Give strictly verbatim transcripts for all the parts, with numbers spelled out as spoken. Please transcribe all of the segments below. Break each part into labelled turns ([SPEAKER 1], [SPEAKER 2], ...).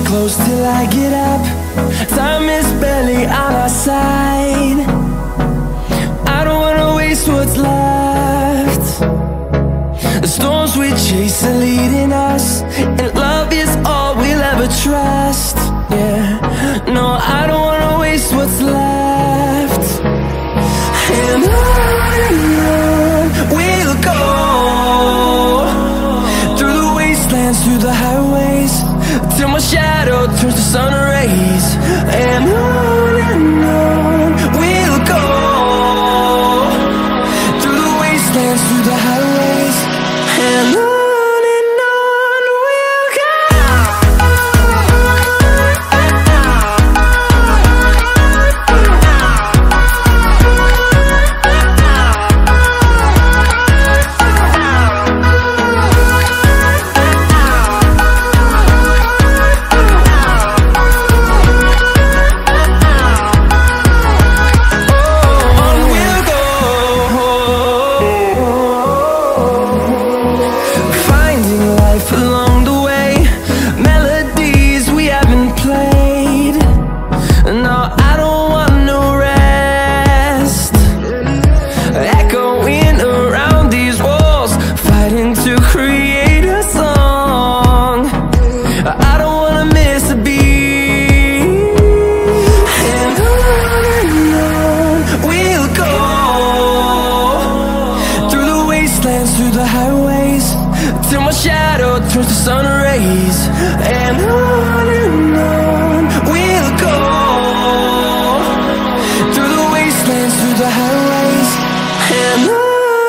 [SPEAKER 1] close till I get up. Time is barely on our side. I don't wanna waste what's left. The storms we chase are leading us, and love is all we'll ever trust. Yeah, no, I don't wanna waste what's left. And on and on we'll go, through the wastelands, through the highways, till my shadow turns to sun rays. And on and on we'll go, through the wastelands, through the highways, and on. Through the highways, till my shadow turns to sun rays. And on and on we'll go, through the wastelands, through the highways, and on.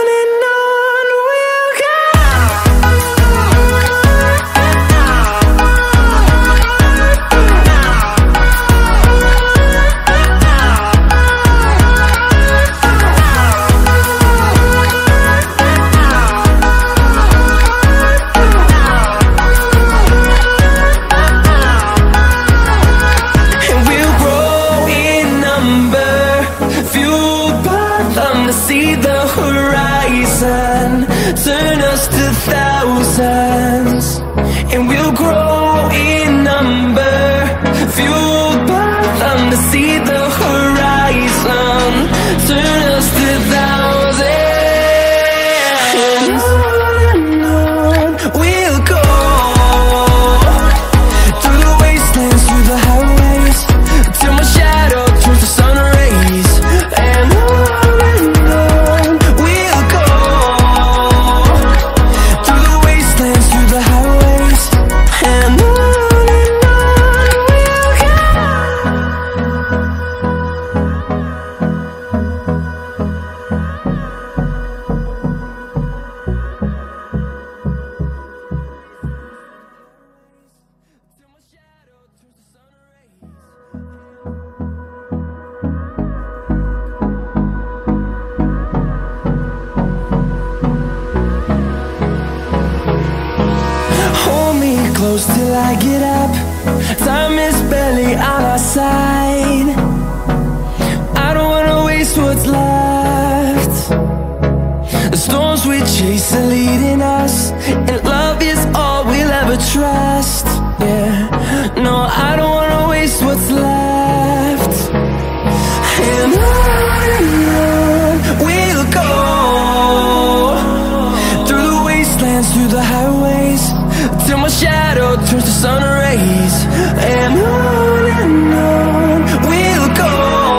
[SPEAKER 1] See the horizon turn us to thousands, and we'll grow in number, fueled by them. To see the horizon turn us to thousands, and on and on we'll go, through the wastelands, through the highways, till my shadow turns to sun rays. And on close till I get up. Time is barely on our side. I don't wanna waste what's left. The storms we chase are leading us, and love is all we'll ever trust. Yeah, no, I don't wanna waste what's left. And on and on we'll go, through the wastelands, through the highways, till my shadow turns to sun rays. And on and on we'll go,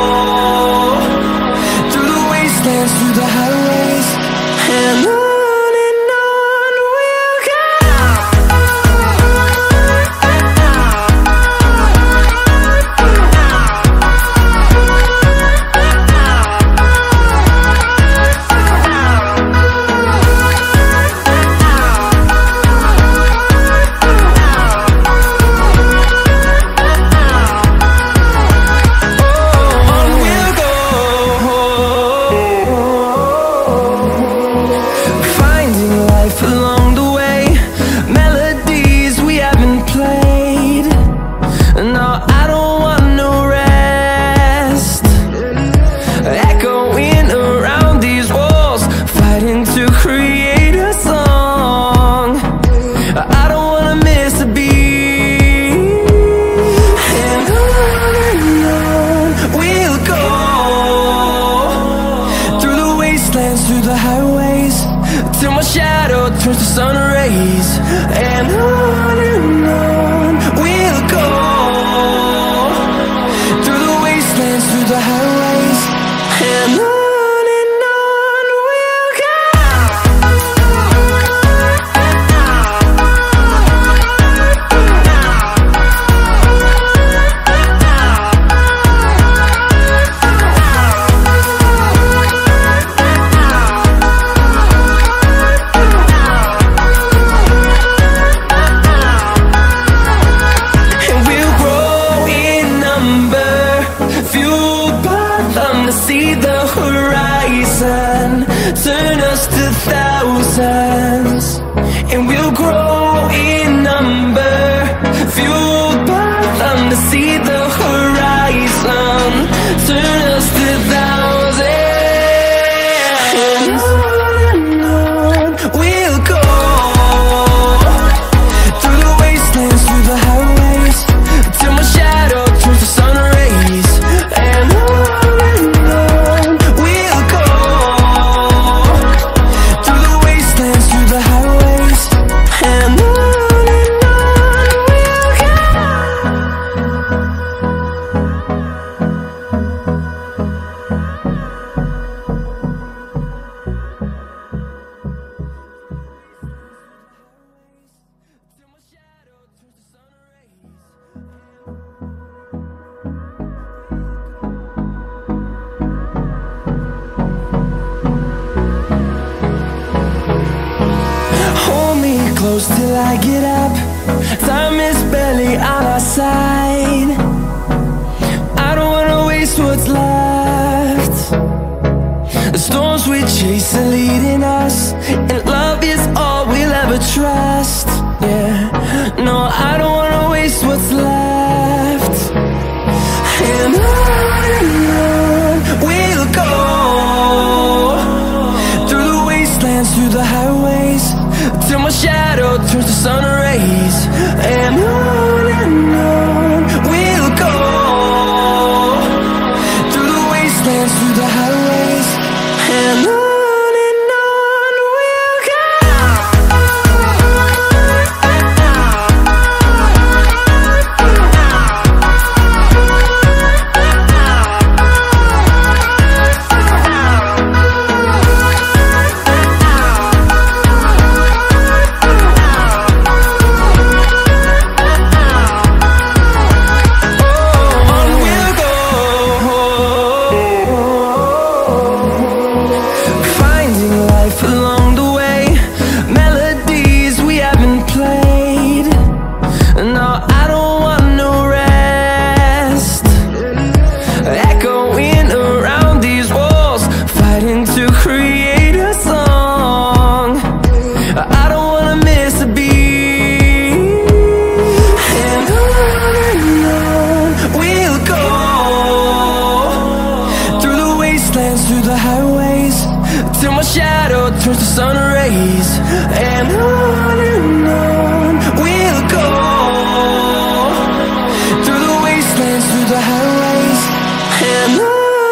[SPEAKER 1] through the wastelands, through the highways, and on. turns to sun rays, and on and on we'll go, through the wastelands, through the highways, and on. See the horizon, turn us to thousands, and we'll grow in number, fueled by them. To see the horizon, turn us to thousands, and on and on we'll go, through the wastelands, through the highways, till my shadow turns to sun rays, and on. Close till I get up, time is barely on our side. I don't wanna waste what's left. The storms we chase are leading us, and love is all we'll ever trust. Yeah, no, I don't wanna waste what's left. And on and on we'll go, through the wastelands, through the highways, till my shadow turns to sun rays, and on and on we'll go, through the wastelands, through the highways, and on. Through the highways, till my shadow turns to sun rays, and on and on we'll go, through the wastelands, through the highways, and on.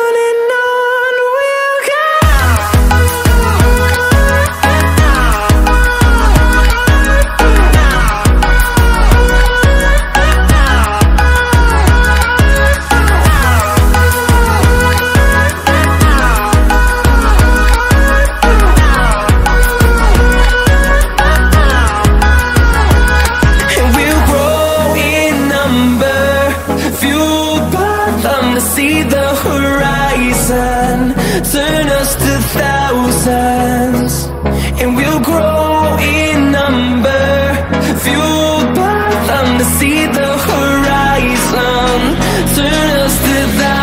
[SPEAKER 1] See the horizon, turn us to thousands, and we'll grow in number, fueled by them. To see the horizon, turn us to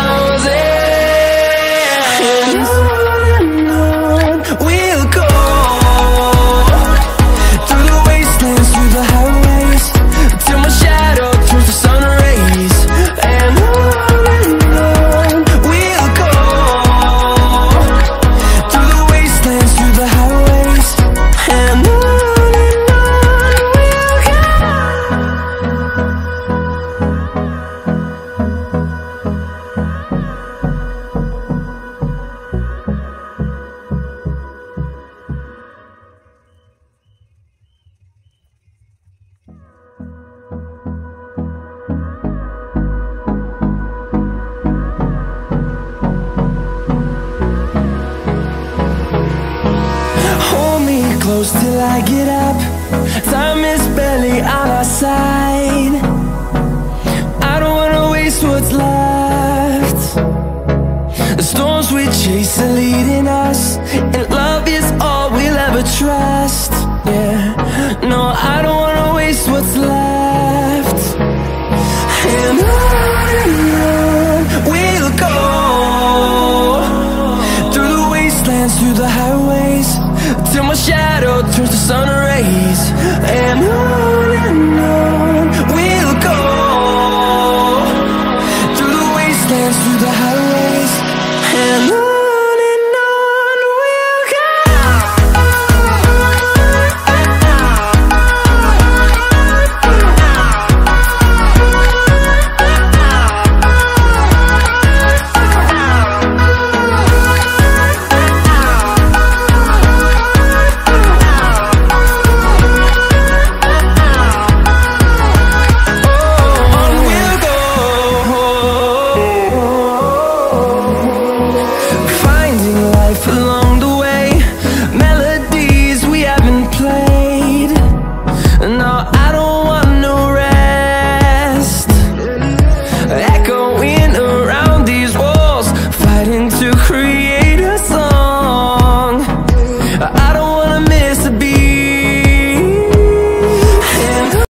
[SPEAKER 1] thousands, and on and on we'll go, through the wastelands, through the highways, till my shadow turns to sun rays, and on. And on and on we'll go. close till I get up. Time is barely on our side. I don't wanna waste what's left. The storms we chase are leading us, and love is all we'll ever trust. Yeah, no, I don't wanna waste what's left. And on and on we'll go, through the wastelands, through the highways, till my shadow turns to sun rays. And on and on we'll go, through the wastelands, through the highways, and on. Along the way, melodies we haven't played. No, I don't want no rest. Echoing around these walls, fighting to create